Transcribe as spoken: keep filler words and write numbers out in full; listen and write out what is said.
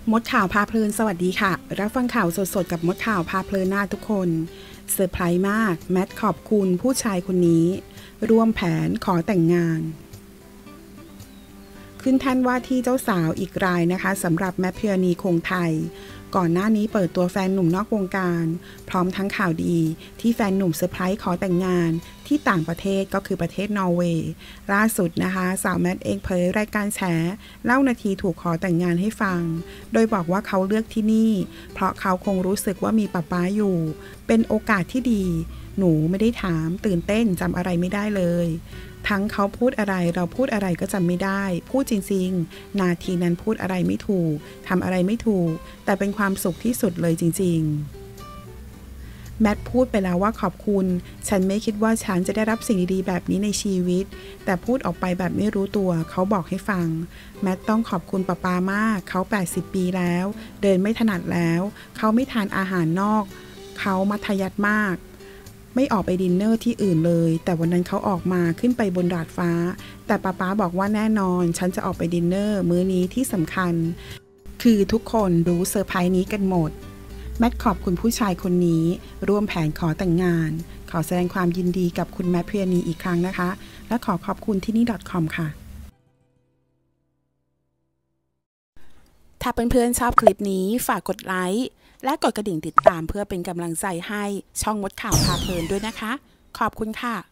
มดข่าวพาเพลินสวัสดีค่ะรับฟังข่าวสดๆกับมดข่าวพาเพลินหน้าทุกคนเซอร์ไพรส์มากแมทขอบคุณผู้ชายคนนี้ร่วมแผนขอแต่งงานขึ้นแท่นว่าที่เจ้าสาวอีกรายนะคะสำหรับแมทพิรณีคงไทยก่อนหน้านี้เปิดตัวแฟนหนุ่มนอกวงการพร้อมทั้งข่าวดีที่แฟนหนุ่มเซอร์ไพรส์ขอแต่งงานที่ต่างประเทศก็คือประเทศนอร์เวย์ล่าสุดนะคะสาวแมทเองเผยรายการแฉเล่านาทีถูกขอแต่งงานให้ฟังโดยบอกว่าเขาเลือกที่นี่เพราะเขาคงรู้สึกว่ามีป๊าป๊าอยู่เป็นโอกาสที่ดีหนูไม่ได้ถามตื่นเต้นจำอะไรไม่ได้เลยทั้งเขาพูดอะไรเราพูดอะไรก็จำไม่ได้พูดจริงๆนาทีนั้นพูดอะไรไม่ถูกทำอะไรไม่ถูกแต่เป็นความสุขที่สุดเลยจริงๆแมทพูดไปแล้วว่าขอบคุณฉันไม่คิดว่าฉันจะได้รับสิ่งดีๆแบบนี้ในชีวิตแต่พูดออกไปแบบไม่รู้ตัวเขาบอกให้ฟังแมทต้องขอบคุณป้าป้ามากเขาแปดสิบปีแล้วเดินไม่ถนัดแล้วเขาไม่ทานอาหารนอกเขามัธยัสถ์มากไม่ออกไปดินเนอร์ที่อื่นเลยแต่วันนั้นเขาออกมาขึ้นไปบนดาดฟ้าแต่ป๊าป๊าบอกว่าแน่นอนฉันจะออกไปดินเนอร์มื้อนี้ที่สำคัญคือทุกคนรู้เซอร์ไพรส์นี้กันหมดแมทขอบคุณผู้ชายคนนี้ร่วมแผนขอแต่งงานขอแสดงความยินดีกับคุณแมทพิรณีอีกครั้งนะคะและขอขอบคุณที่นี่ .com ค่ะถ้าเพื่อนๆชอบคลิปนี้ฝากกดไลค์และกดกระดิ่งติดตามเพื่อเป็นกำลังใจให้ช่องมดข่าวพาเพลินด้วยนะคะขอบคุณค่ะ